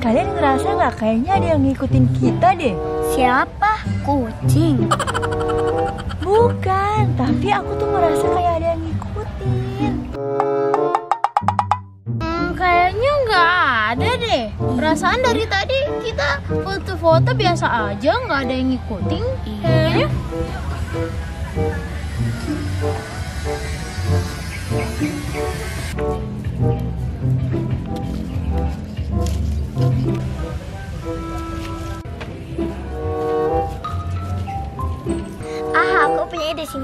Kalian ngerasa nggak kayaknya ada yang ngikutin kita deh? Siapa? Kucing? Bukan, tapi aku tuh ngerasa kayak ada yang ngikutin. Kayaknya nggak ada deh. Perasaan dari tadi kita foto-foto biasa aja, nggak ada yang ngikutin. Kayaknya. Aku punya ide, sini.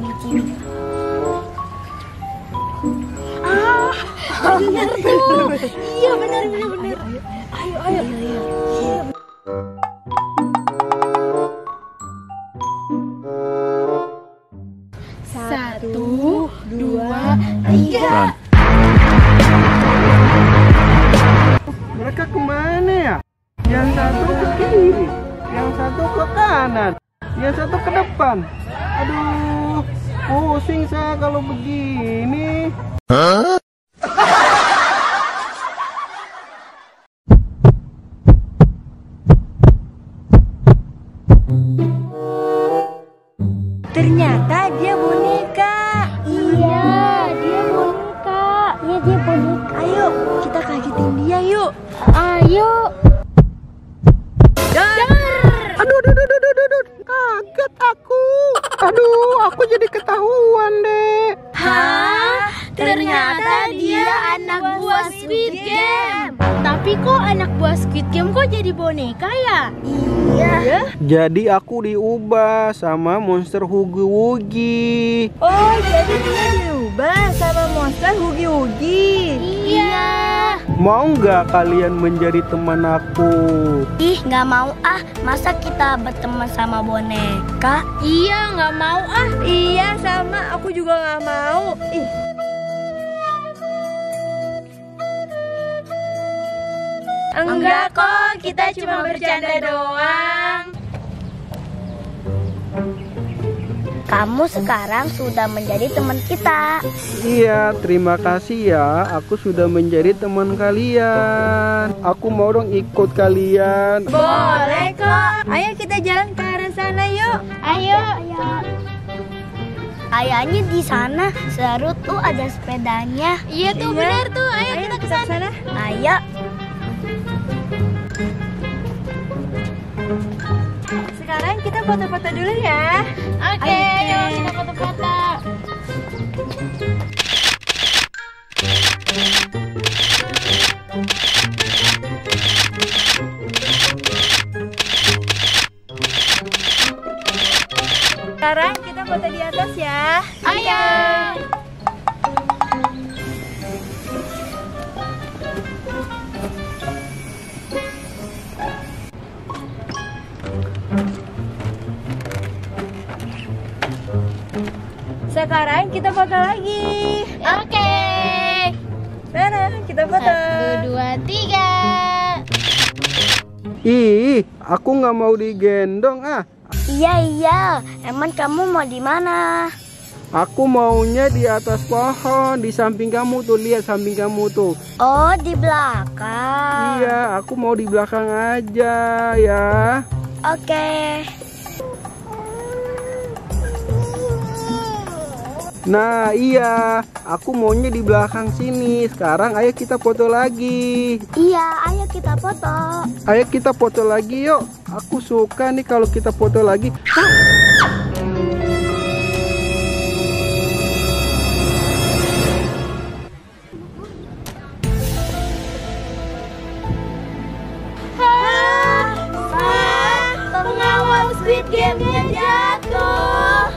Bener tuh. Iya bener. Ayo. Satu, dua, tiga. Mereka kemana ya? Yang satu ke kiri, yang satu ke kanan, yang satu ke depan. Aduh, pusing saya kalau begini. Ternyata dia boneka. Iya, dia boneka. Ayo, kita kagetin dia yuk. Ayo. Aduh, kaget aku. Aduh, aku jadi ketahuan deh. Hah? Ternyata dia anak buah Squid Game. Tapi kok anak buah Squid Game kok jadi boneka ya? Iya. Jadi aku diubah sama monster Hugi Wugi. Oh, jadi dia diubah sama monster Hugi Wugi. Iya. Mau nggak kalian menjadi teman aku? Ih, nggak mau ah. Masa kita berteman sama boneka? Iya, nggak mau ah. Iya, sama. Aku juga nggak mau. Ih. Enggak kok, kita cuma bercanda doang. Kamu sekarang sudah menjadi teman kita. Iya, terima kasih ya. Aku sudah menjadi teman kalian. Aku mau dong ikut kalian. Boleh kok. Ayo kita jalan ke arah sana yuk. Ayo. Kayaknya di sana seru tuh, ada sepedanya. Iya tuh, benar tuh. Ayo kita ke sana. Ayo. Sekarang kita foto-foto dulu ya. Oke, ayo kita foto-foto. Sekarang kita foto di atas ya. Ayo. Sekarang kita foto lagi. Oke. Sana, kita foto. 1, 2, 3. Ih, aku nggak mau digendong ah. Iya. Emang kamu mau di mana? Aku maunya di atas pohon, di samping kamu tuh, lihat samping kamu tuh. Oh, di belakang. Iya, aku mau di belakang aja ya. Oke. Nah, iya, aku maunya di belakang sini. Sekarang ayo kita foto lagi. Iya, ayo kita foto. Ayo kita foto lagi yuk. Aku suka nih kalau kita foto lagi. Pengawal Squid Game-nya jatuh.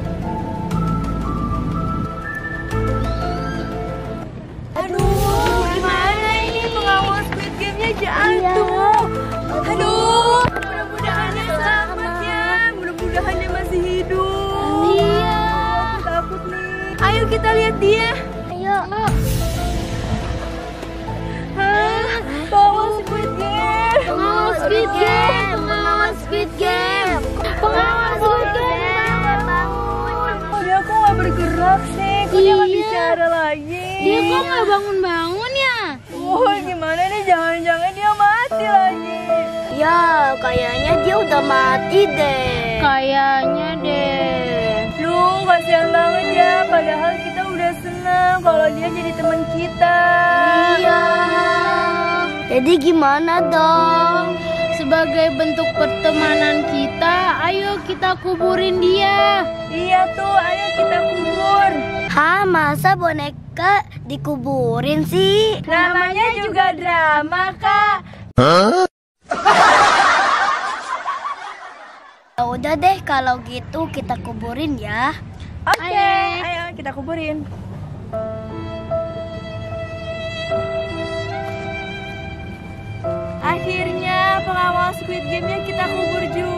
Aduh, gimana ini pengawal Squid Game-nya jatuh? Aduh, mudah-mudahan dia selamat ya. Mudah-mudahan dia masih hidup. Iya. Aku takut nih. Ayo kita lihat dia. Ayo. Hah? Pengawal Squid Game. Pengawal Squid Game. Pengawal Squid Game. Pengawal Squid Game. Bangun. Kok dia kok nggak bergerak sih? Kok dia nggak bicara lagi? Dia kok nggak bangun-bangun ya? Oh, gimana nih? Jangan-jangan dia mati dia udah mati deh. Kayaknya deh. Duh, kasihan banget ya. Padahal kita udah senang kalau dia jadi teman kita. Iya. Jadi gimana dong? Sebagai bentuk pertemanan kita, ayo kita kuburin dia. Iya tuh, ayo kita kubur. Hah, masa boneka dikuburin sih? Namanya juga drama, Kak. Ya udah deh, kalau gitu kita kuburin ya. Oke, ayo kita kuburin. Akhirnya pengawal Squid Game-nya kita kubur juga.